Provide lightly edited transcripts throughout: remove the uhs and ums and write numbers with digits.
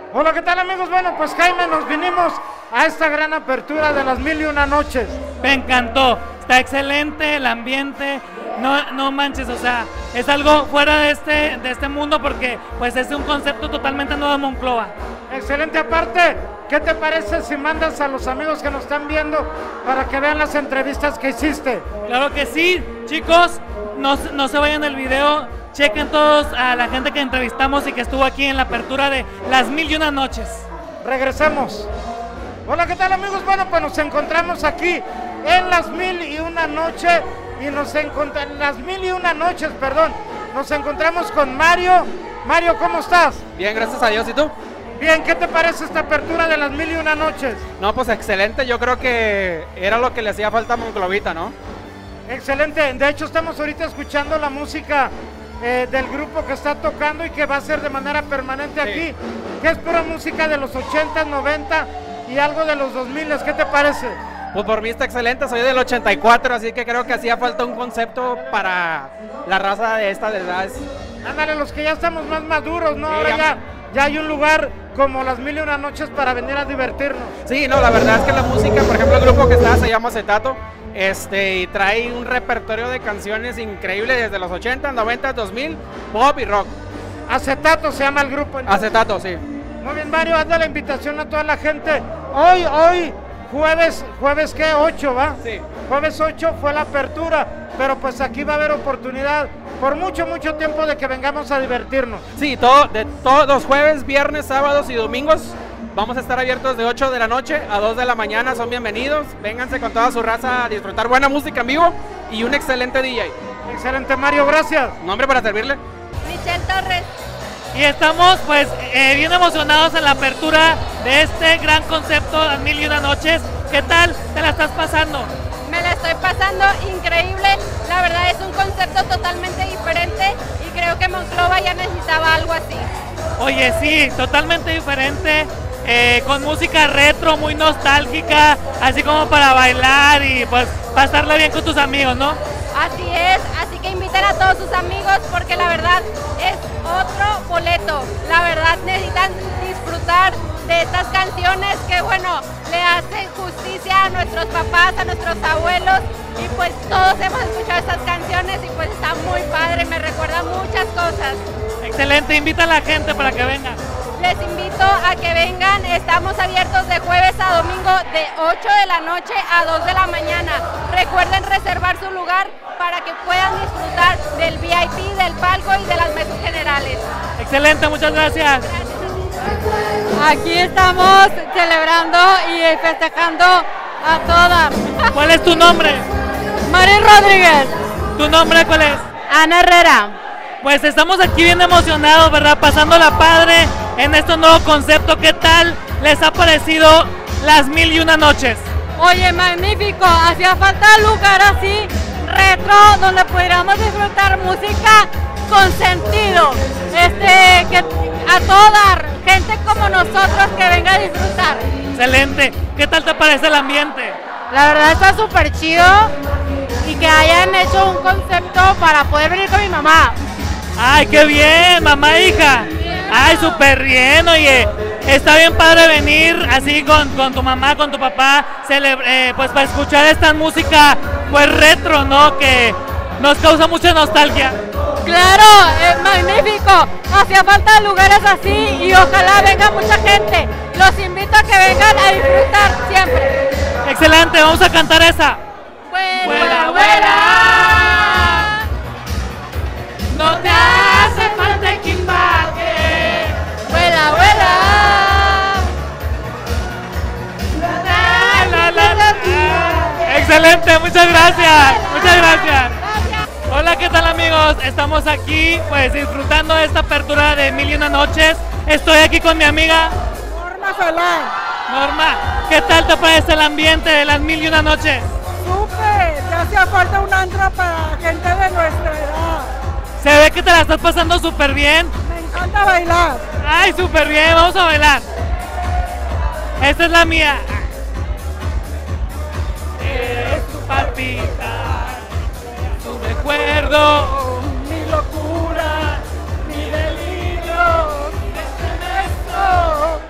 Hola, ¿qué tal, amigos? Bueno, pues Jaime, nos vinimos a esta gran apertura de las 1001 noches. Me encantó, está excelente el ambiente, no manches, o sea, es algo fuera de este mundo porque pues es un concepto totalmente nuevo de Monclova. Excelente, aparte, ¿qué te parece si mandas a los amigos que nos están viendo para que vean las entrevistas que hiciste? Claro que sí, chicos, no se vayan del video, chequen todos a la gente que entrevistamos y que estuvo aquí en la apertura de las 1001 noches. Regresamos. Hola, ¿qué tal, amigos? Bueno, pues nos encontramos aquí en las 1001 noches y nos encontramos con Mario. Mario, ¿cómo estás? Bien, gracias a Dios. ¿Y tú? Bien, ¿qué te parece esta apertura de las 1001 noches? No, pues excelente. Yo creo que era lo que le hacía falta a Monclovita, ¿no? Excelente. De hecho, estamos ahorita escuchando la música del grupo que está tocando y que va a ser de manera permanente aquí, que es pura música de los 80, 90 y algo de los 2000. ¿Qué te parece? Pues por mí está excelente. Soy del 84, así que creo que hacía falta un concepto para la raza de esta edad. Ándale, los que ya estamos más maduros, ¿no? Ahora ya hay un lugar como las 1001 noches para venir a divertirnos. Sí, no, la verdad es que la música, por ejemplo, el grupo que está se llama Acetato, y trae un repertorio de canciones increíble desde los 80, 90, 2000, pop y rock. Acetato se llama el grupo. Entonces. Acetato, sí. Muy bien, Mario, hazle la invitación a toda la gente. Hoy, jueves ¿qué? 8, ¿va? Sí. Jueves 8 fue la apertura, pero pues aquí va a haber oportunidad por mucho tiempo de que vengamos a divertirnos. Sí, todos los jueves, viernes, sábados y domingos vamos a estar abiertos de 8 de la noche a 2 de la mañana, son bienvenidos, vénganse con toda su raza a disfrutar buena música en vivo y un excelente DJ. Excelente, Mario, gracias. Nombre para servirle. Michelle Torres. Y estamos pues bien emocionados en la apertura de este gran concepto, las 1001 noches. ¿Qué tal te la estás pasando? Me la estoy pasando increíble, la verdad es un concepto totalmente diferente y creo que Monclova ya necesitaba algo así. Oye, sí, totalmente diferente, con música retro, muy nostálgica, así como para bailar y pues pasarla bien con tus amigos, ¿no? Así es, así que inviten a todos sus amigos porque la verdad es otro boleto, la verdad necesitan disfrutar de estas canciones que bueno, le hacen justicia a nuestros papás, a nuestros abuelos y pues todos hemos escuchado estas canciones y pues está muy padre, me recuerda muchas cosas. Excelente, invita a la gente para que venga. Les invito a que vengan, estamos abiertos de jueves a domingo de 8 de la noche a 2 de la mañana. Recuerden reservar su lugar para que puedan disfrutar del VIP, del palco y de las mesas generales. Excelente, muchas gracias. Aquí estamos celebrando y festejando a todas. ¿Cuál es tu nombre? Mari Rodríguez. ¿Tu nombre cuál es? Ana Herrera. Pues estamos aquí bien emocionados, ¿verdad? Pasándola padre en este nuevo concepto. ¿Qué tal les ha parecido las 1001 noches? Oye, magnífico. Hacía falta un lugar así, retro, donde pudiéramos disfrutar música con sentido. Que a toda gente como nosotros que venga a disfrutar. Excelente. ¿Qué tal te parece el ambiente? La verdad está súper chido y que hayan hecho un concepto para poder venir con mi mamá. ¡Ay, qué bien! Mamá e hija. ¡Ay, súper bien! Oye, está bien padre venir así con tu mamá, con tu papá, pues para escuchar esta música pues retro, ¿no? Que nos causa mucha nostalgia. Claro, es magnífico. Hacía falta lugares así y ojalá venga mucha gente. Los invito a que vengan a disfrutar siempre. Excelente, vamos a cantar esa. ¡Vuela, vuela! No te hace falta equipaje. ¡Vuela, vuela! Excelente, muchas gracias. Muchas gracias. Hola, ¿qué tal, amigos? Estamos aquí pues disfrutando de esta apertura de 1001 noches. Estoy aquí con mi amiga Norma Solán. Norma, ¿qué tal te parece el ambiente de las 1001 noches? Súper, ya hacía falta un antro para gente de nuestra edad. Se ve que te la estás pasando súper bien. Me encanta bailar. Ay, súper bien, vamos a bailar. Esta es la mía. Es tu palpitar, tu recuerdo, Mi locura, mi delirio, este beso.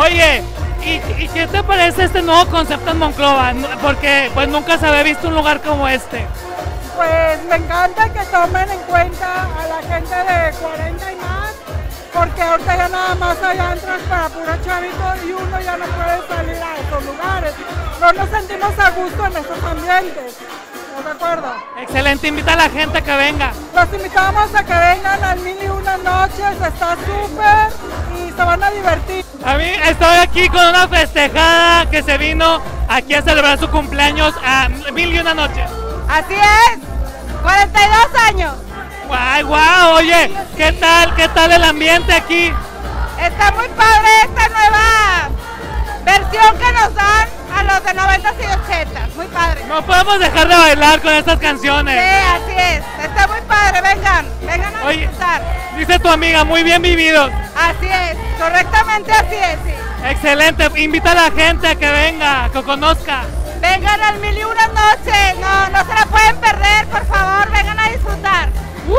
Oye, ¿y qué te parece este nuevo concepto en Monclova? Porque pues nunca se había visto un lugar como este. Pues me encanta que tomen en cuenta a la gente de 40 y más, porque ahorita ya nada más hay antros para puro chavito y uno ya no puede salir a esos lugares. No nos sentimos a gusto en esos ambientes. ¿Estás de acuerdo? Excelente, invita a la gente a que venga. Los invitamos a que vengan al 1001 Noches, está súper y se van a divertir. A mí estoy aquí con una festejada que se vino aquí a celebrar su cumpleaños a 1001 Noches. Así es, 42 años. ¡Guau, guau! Oye, ¿qué tal el ambiente aquí? Está muy padre esta nueva versión que nos dan a los de 90s y 80s, muy padre. No podemos dejar de bailar con estas canciones. Sí, así es, está muy padre, vengan a Oye, disfrutar. dice tu amiga, muy bien vividos. Así es, correctamente así es, sí. Excelente, invita a la gente a que venga, que conozca. Vengan al 1001 Noches, no se la pueden perder, por favor, vengan a disfrutar.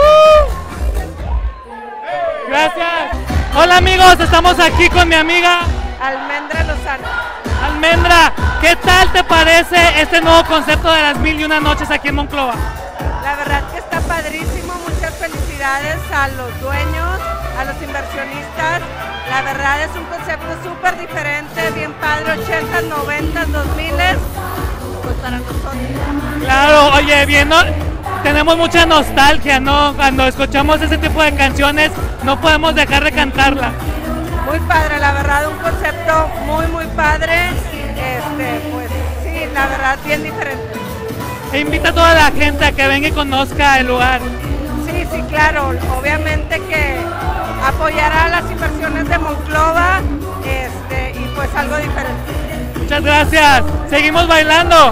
Gracias. Hola amigos, estamos aquí con mi amiga Almendra Lozano. Almendra. ¿Qué tal te parece este nuevo concepto de las 1001 Noches aquí en Monclova? La verdad que está padrísimo, muchas felicidades a los dueños, a los inversionistas. La verdad es un concepto súper diferente, bien padre, 80, 90, 2000, pues para nosotros. Claro, oye, bien, ¿no? Tenemos mucha nostalgia, ¿no? Cuando escuchamos ese tipo de canciones no podemos dejar de cantarla. Muy padre, la verdad, un concepto muy padre, pues sí, la verdad, bien diferente. E invita a toda la gente a que venga y conozca el lugar. Sí, claro, obviamente que apoyará las inversiones de Monclova, y pues algo diferente. Muchas gracias. Seguimos bailando.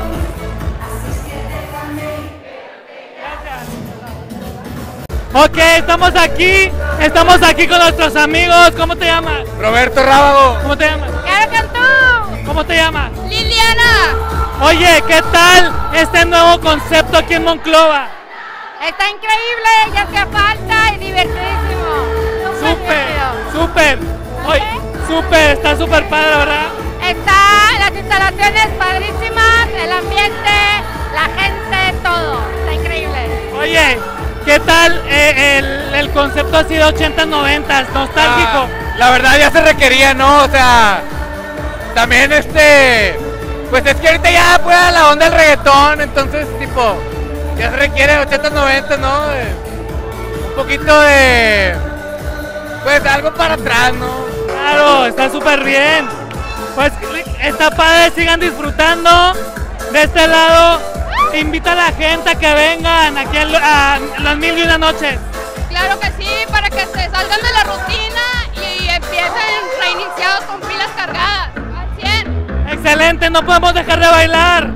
Ok, estamos aquí con nuestros amigos. ¿Cómo te llamas? Roberto Rábago. ¿Cómo te llamas? ¡Caro Cantú! ¿Cómo te llamas? ¡Liliana! Oye, ¿qué tal este nuevo concepto aquí en Monclova? Está increíble, ya hacía falta y divertidísimo. Súper. Oye, está súper padre, ¿verdad? Las instalaciones padrísimas, el ambiente, la gente, todo. Está increíble. Oye, ¿qué tal el concepto así de 80s, 90s, nostálgico? La verdad ya se requería, ¿no? O sea, también pues es que ahorita ya puede la onda del reggaetón, entonces tipo, ya se requiere 80s, 90s, ¿no? Un poquito de, pues algo para atrás, ¿no? Claro, está súper bien. Pues está padre, sigan disfrutando. De este lado, invita a la gente a que vengan aquí a las 1001 Noches. Claro que sí, para que se salgan de la rutina y empiecen reiniciados con pilas cargadas. Al 100. Excelente, no podemos dejar de bailar.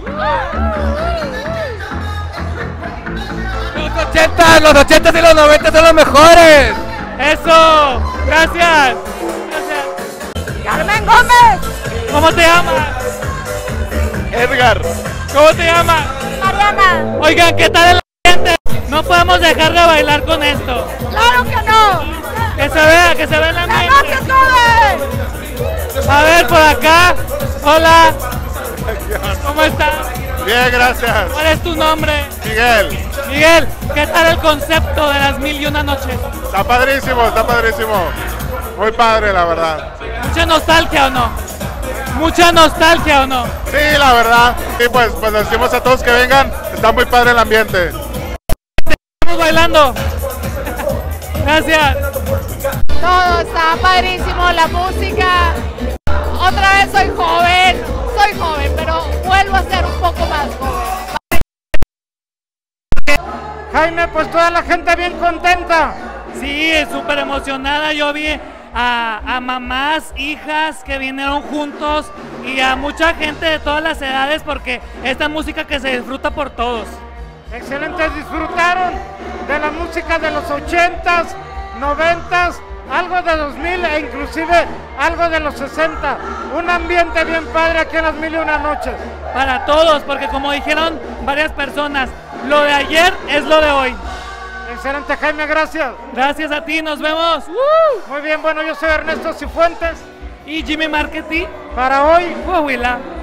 Los 80s y los 90s son los mejores. Eso, gracias. Carmen Gómez. ¿Cómo te llamas? Edgar. ¿Cómo te llamas? Mariana. Oigan, ¿qué tal el ambiente? No podemos dejar de bailar con esto. Claro que no. Que se vea el ¡Que ambiente. no se come! A ver, por acá. Hola. ¿Cómo estás? Bien, gracias. ¿Cuál es tu nombre? Miguel. Miguel, ¿qué tal el concepto de las 1001 Noches? Está padrísimo, está padrísimo. Muy padre, la verdad. ¿Mucha nostalgia o no? ¿Mucha nostalgia o no? Sí, la verdad. Sí, pues les decimos a todos que vengan. Está muy padre el ambiente. Estamos bailando. Gracias. Todo está padrísimo, la música. Otra vez soy joven, pero vuelvo a ser un poco más joven. Jaime, pues toda la gente bien contenta. Sí, súper emocionada. Yo vi a mamás, hijas que vinieron juntos y a mucha gente de todas las edades porque esta música que se disfruta por todos. Excelentes, disfrutaron de la música de los 80s, 90s, algo de 2000 e inclusive algo de los 60. Un ambiente bien padre aquí en las 1001 Noches. Para todos, porque como dijeron varias personas, lo de ayer es lo de hoy. Excelente, Jaime, gracias. Gracias a ti, nos vemos. Muy bien, bueno, yo soy Ernesto Cifuentes Y Jimmy Marketing para hoy, Coahuila.